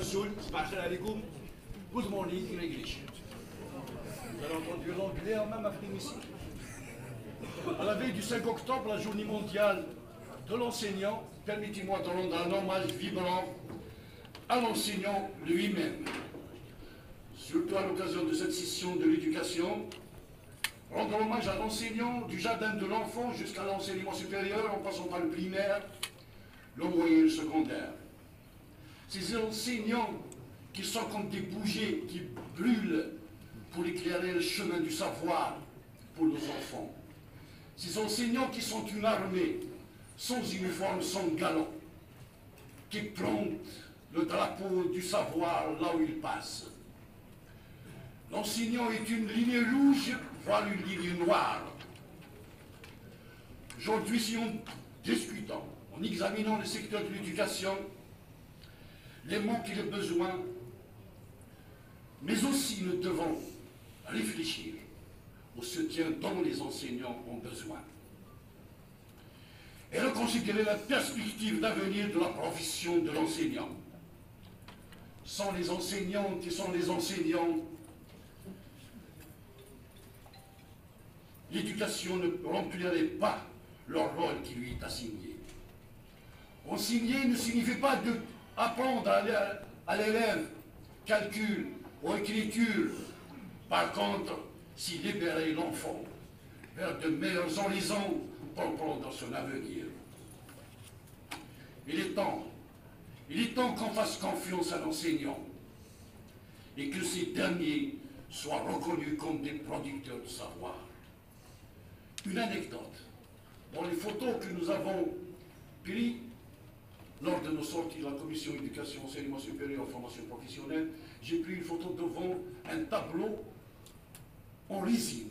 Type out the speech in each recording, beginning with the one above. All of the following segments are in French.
Good morning in English. Vous avez entendu l'anglais en même après-midi. À la veille du 5 octobre, la journée mondiale de l'enseignant, permettez-moi de rendre un hommage vibrant à l'enseignant lui-même. Surtout à l'occasion de cette session de l'éducation, rendre hommage à l'enseignant du jardin de l'enfant jusqu'à l'enseignement supérieur, en passant par le primaire, le moyen et le secondaire. Ces enseignants qui sont comme des bougies qui brûlent pour éclairer le chemin du savoir pour nos enfants. Ces enseignants qui sont une armée, sans uniforme, sans galon, qui plantent le drapeau du savoir là où il passe. L'enseignant est une ligne rouge, voire une ligne noire. Aujourd'hui, si en discutant, en examinant le secteur de l'éducation, les manques et les besoins, mais aussi nous devons réfléchir au soutien dont les enseignants ont besoin et reconsidérer la perspective d'avenir de la profession de l'enseignant. Sans les enseignants qui sont les enseignants, l'éducation ne remplirait pas leur rôle qui lui est assigné. Enseigner ne signifie pas d'apprendre à l'élève calcul ou écriture. Par contre, s'y libérer l'enfant vers de meilleurs horizons pour prendre son avenir. Il est temps qu'on fasse confiance à l'enseignant et que ces derniers soient reconnus comme des producteurs de savoir. Une anecdote. Dans les photos que nous avons prises lors de nos sorties de la commission éducation, enseignement supérieur, formation professionnelle, j'ai pris une photo devant un tableau en résine.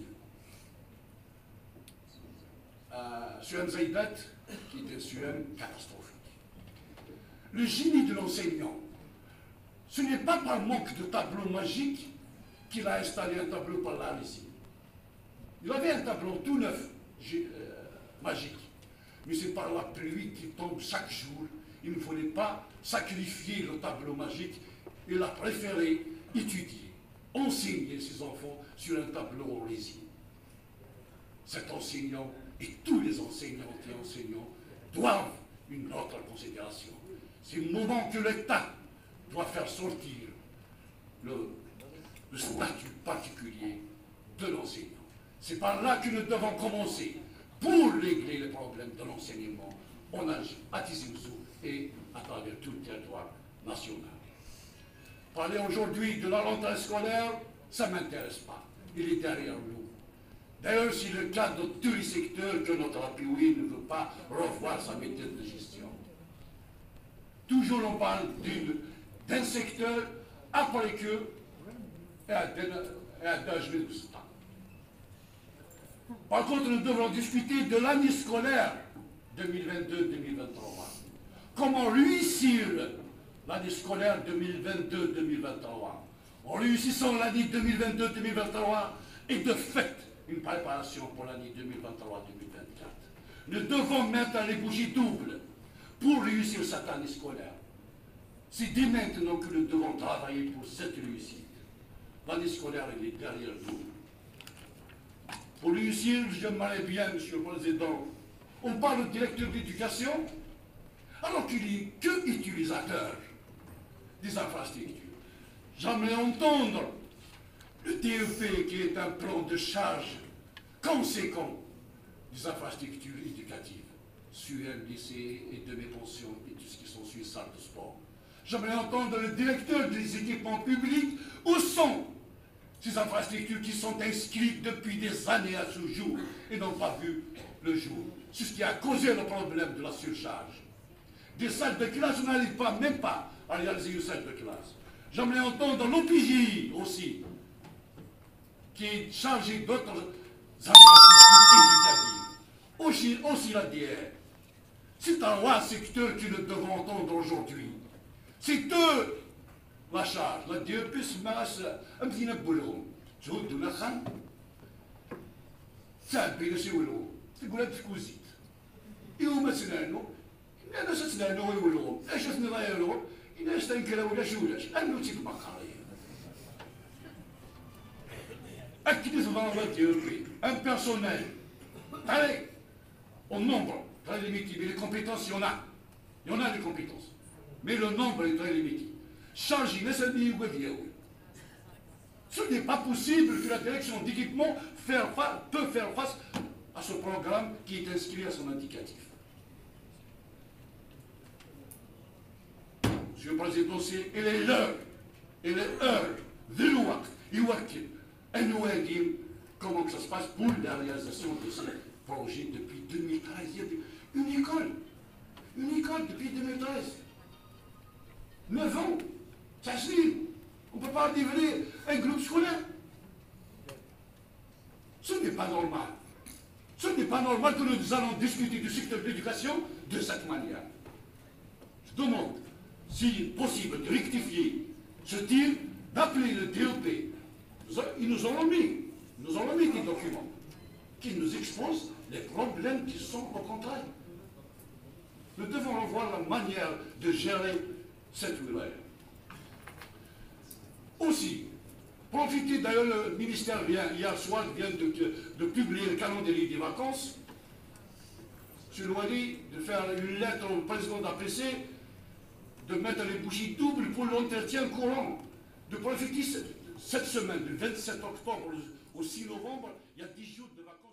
Sur un Zeibet, qui était sur un catastrophique. Le génie de l'enseignant, ce n'est pas par manque de tableau magique qu'il a installé un tableau par la résine. Il avait un tableau tout neuf, magique, mais c'est par la pluie qui tombe chaque jour. Il ne fallait pas sacrifier le tableau magique. Il a préféré étudier, enseigner ses enfants sur un tableau en résine. Cet enseignant et tous les enseignants et enseignants doivent une autre considération. C'est le moment que l'État doit faire sortir le statut particulier de l'enseignant. C'est par là que nous devons commencer pour régler les problèmes de l'enseignement en âge à Tizi-Ouzou et à travers tout le territoire national. Parler aujourd'hui de la rentrée scolaire, ça ne m'intéresse pas. Il est derrière nous. D'ailleurs, c'est le cas de tous les secteurs que notre APUI ne veut pas revoir sa méthode de gestion. Toujours on parle d'un secteur après que et à 2012. Par contre, nous devrons discuter de l'année scolaire 2022-2023. Comment réussir l'année scolaire 2022-2023. En réussissant l'année 2022-2023 et de fait une préparation pour l'année 2023-2024. Nous devons mettre les bougies doubles pour réussir cette année scolaire. C'est dès maintenant que nous devons travailler pour cette réussite. L'année scolaire, elle est derrière nous. Pour réussir, j'aimerais bien, Monsieur le Président, on parle de directeur d'éducation, alors qu'il n'est que utilisateur des infrastructures. J'aimerais entendre le DEP, qui est un plan de charge conséquent des infrastructures éducatives, sur un lycée et demi-pension et tout ce qui sont sur salle de sport. J'aimerais entendre le directeur des équipements publics, où sont ces infrastructures qui sont inscrites depuis des années à ce jour et n'ont pas vu le jour. C'est ce qui a causé le problème de la surcharge. Des salles de classe, on n'arrive pas, même pas, à réaliser une salle de classe. J'aimerais entendre l'OPJ aussi, qui est chargé d'autres infrastructures éducatives. Aussi la DR. C'est un roi secteur que nous devons entendre aujourd'hui. C'est eux la charge. La DEP se masse un petit peu de l'eau. Je vous donne un khan. Ça peut être l'eau. C'est pour la petite. Et où maintenant, أنا شفنا له يقولوا، أش شفنا له يقولوا، الناس تنكروا ولا شولاش انو تيبقى active devant la théorie, un personnel très au nombre, très limité. Mais les compétences, il y en a des compétences. Mais le nombre est très limité. Changer, mais ça dit ce n'est pas possible que la direction d'équipement peut faire face à ce programme qui est inscrit à son indicatif. Monsieur le Président, il est l'heure de l'ouac, et nous allons dire comment que ça se passe pour la réalisation de ce projet depuis 2013. Une école depuis 2013. 9 ans, ça se dit. On ne peut pas devenir un groupe scolaire. Ce n'est pas normal. Ce n'est pas normal que nous allons discuter du secteur de l'éducation de cette manière. Je demande, s'il est possible, de rectifier ce tir, d'appeler le DEP. Ils nous ont mis des documents qui nous exposent les problèmes qui sont au contraire. Nous devons revoir la manière de gérer cette wilaya. Aussi, profitez d'ailleurs, le ministère hier soir vient de publier le calendrier des vacances. Je lui ai dit de faire une lettre au président d'APC, de mettre les bougies doubles pour l'entretien courant, de profiter cette semaine, du 27 octobre au 6 novembre, il y a 10 jours de vacances.